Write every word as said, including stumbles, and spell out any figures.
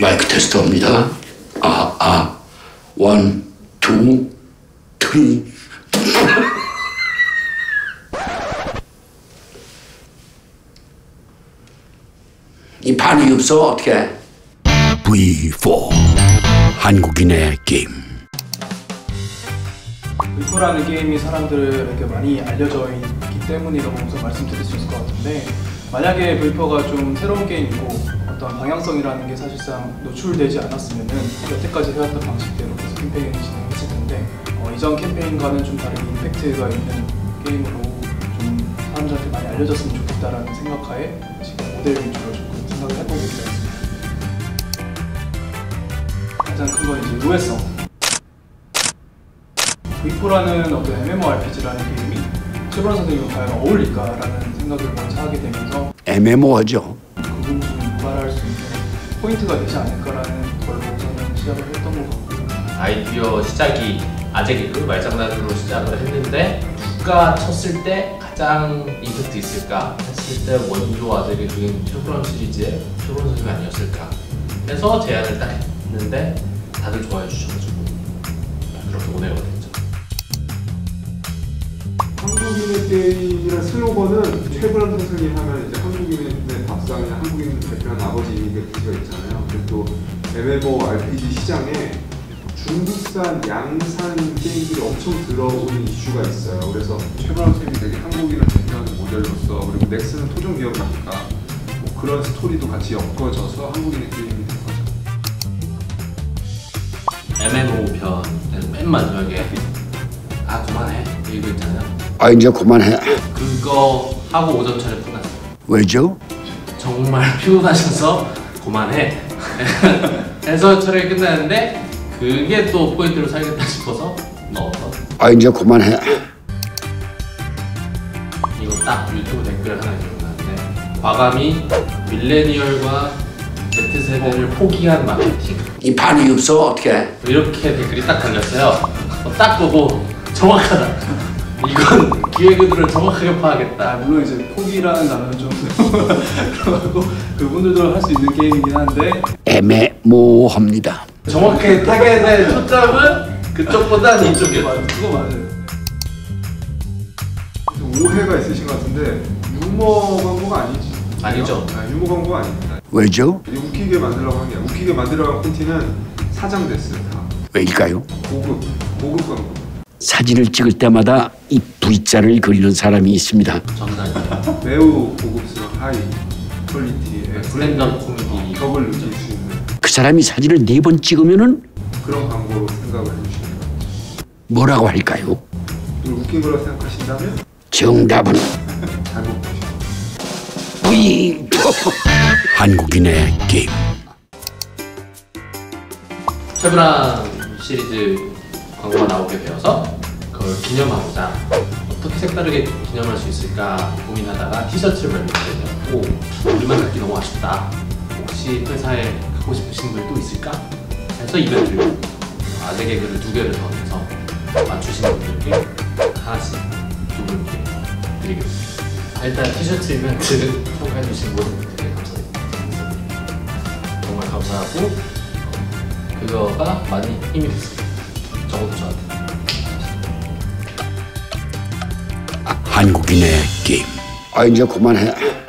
마이크 테스트입니다. 아, 아. 원, 투, 트리. 이 반응이 없어, 어떻게? 브이 포. 한국인의 게임. 브이포라는 게임이 사람들에게 많이 알려져 있기 때문이라고 우선 말씀드릴 수 있을 것 같은데, 만약에 브이포가 좀 새로운 게임이고 어떤 방향성이라는 게 사실상 노출되지 않았으면 여태까지 해왔던 방식대로 계속 캠페인을 진행했을 텐데, 어, 이전 캠페인과는 좀 다른 임팩트가 있는 게임으로 좀 사람들한테 많이 알려졌으면 좋겠다라는 생각하에 지금 모델 위주로 조금 생각을 해보고 있습니다. 가장 큰 건 이제 우회성. 브이포라는 어떤 엠엠오알피지라는 게임이 최불암 선생님과 과연 어울릴까라는 생각을 먼저 하게 되면서 엠엠오죠. 그 부분을 유발할 수 있는 포인트가 되지 않을까라는 걸로 우선은 시작을 했던 것 같고, 아이디어 시작이 아재 개그 말장난으로 시작을 했는데 누가 쳤을 때 가장 임팩트 있을까 했을 때 원조 아재 개그인 최불암 시리즈의 최불암 선생님이 아니었을까 해서 제안을 딱 했는데 다들 좋아해 주셔가지고 그렇게 오네가 됐죠. 한국인의 게임이라는 슬로건은 최불암 선생님 하면 이제 한국인의 밥상이나 한국인 대표한 아버지 이미지가 있잖아요. 근데 또 엠엠오알피지 시장에 중국산, 양산 게임들이 엄청 들어오는 이슈가 있어요. 그래서 최불암 선생님이 되게 한국인을 대표하는 모델로서, 그리고 넥슨은 토종 기업이니까 뭐 그런 스토리도 같이 엮어져서 한국인의 게임이 된 거죠. 엠엠오 편에서 맨 마지막에 아 그만해 이거 있잖아요. 아, 이제 그만해. 그거 하고 오전 촬영 끝났어요. 왜죠? 정말 피곤하셔서 그만해 해서 촬영이 끝났는데 그게 또 포인트로 살겠다 싶어서 넣었던. 아, 이제 그만해. 이거 딱 유튜브 댓글 하나 기억나는데, 과감히 밀레니얼과 Z세대를 포기한 마케팅. 이 반응이 없어, 어떻게? 이렇게 댓글이 딱 달렸어요. 딱 보고 정확하다. 이건 기획의도를 정확하게 파악했다. 아, 물론 이제 포기라는 단어는 좀 그러고 그분들도 할 수 있는 게임이긴 한데 애매모호합니다. 정확하게 타겟의 초점은 그쪽보다 이쪽이에요. 맞아요. 그거 맞아요. 오해가 있으신 것 같은데 유머 광고가 아니지. 아니죠. 아, 유머 광고가 아닙니다. 왜죠? 웃기게 만들려고 한 게 아니라, 웃기게 만들려고 한 콘티는 사장됐어요. 다. 왜일까요? 고급, 고급 광고. 사진을 찍을 때마다 이 V자를 그리는 사람이 있습니다. 정답입니다. 매우 고급스러운 하이 퀄리티의 스탠드업 코미디 격을 느낄 수 있는 그 사람이 사진을 네 번 찍으면은 그런 광고로 생각을 해주시는 거죠. 뭐라고 할까요? 이걸 웃긴 거라고 생각하신다면 정답은 잘못 보시죠. 브이 포. 한국인의 게임. 최불암 시리즈 광고가 나오게 되어서 그걸 기념하고자 어떻게 색다르게 기념할 수 있을까 고민하다가 티셔츠를 만들게 되었고, 우리만 갖기 너무 아쉽다. 혹시 회사에 갖고 싶으신 분이 또 있을까? 해서 이벤트를 아재 개그를 두 개를 더 해서 맞추시는 분들께 하나씩 두 분께 드리겠습니다. 일단 티셔츠 이벤트 참가해 주신 모든 분들께 감사드립니다. 정말 감사하고 그거가 많이 힘이 됐습니다. 적어도 저한테. 한국인의 게임. 아, 이제 그만해.